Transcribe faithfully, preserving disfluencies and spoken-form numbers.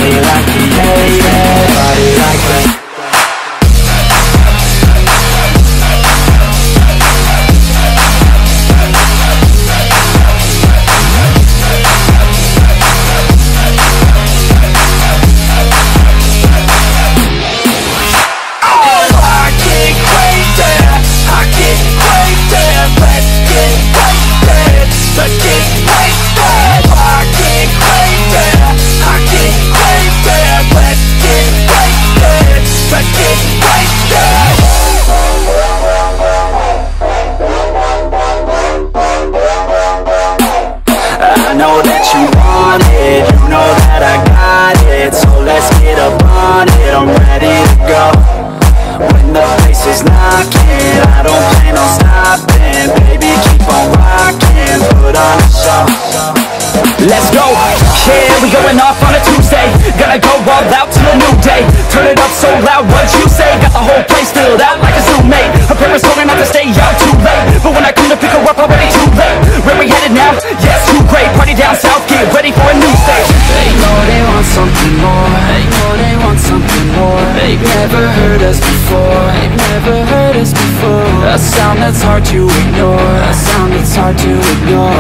Body like created, body like that. I know that you want it, you know that I got it. So let's get up on it, I'm ready to go. When the place is knocking, I don't plan on stopping. Baby, keep on rocking, put on a show. Let's go, yeah, we going off on a Tuesday. Gonna go all out till a new day. Turn it up so loud, what you say? Got the whole place filled out like a zoo mate. Her parents told her not to stay out too late, but when I come to pick her up, already too late. Where we headed now? Yes, too great. Party down south, get ready for a new stage. They know they want something more. They know they want something more. They've never heard us before. They've never heard us before. A sound that's hard to ignore. A sound that's hard to ignore.